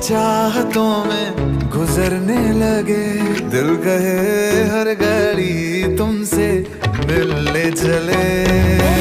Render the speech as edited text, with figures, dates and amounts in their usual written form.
चाहतों में गुजरने लगे, दिल कहे हर घड़ी तुमसे मिलने चले।